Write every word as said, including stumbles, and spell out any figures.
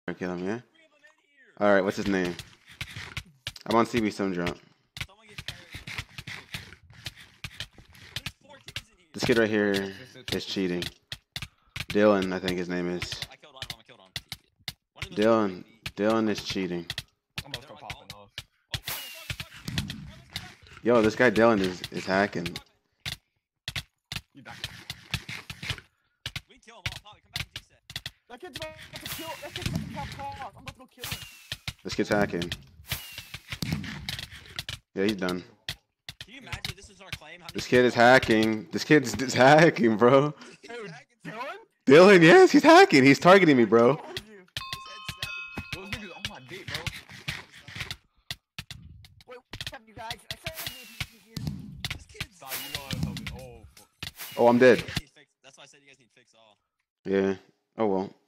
Kill him, yeah? Alright, what's his name? I'm on C B some drunk. This kid right here is cheating. Dylan, I think his name is. Dylan. Dylan is cheating. Yo, this guy Dylan is, is hacking. That kid's about to kill. That kid's about to pop off. I'm about to go kill him. This kid's hacking. Yeah, he's done. Can you imagine this is our claim? How This kid is hacking. This kid's is hacking, bro. Dude, Dylan? Dylan, yes, he's hacking. He's targeting me, bro. Those niggas on my dick, bro. Wait, what's up, you guys? I said here. This kid's. Oh, I'm dead. That's why I said you guys need to fix all. Yeah. Oh well.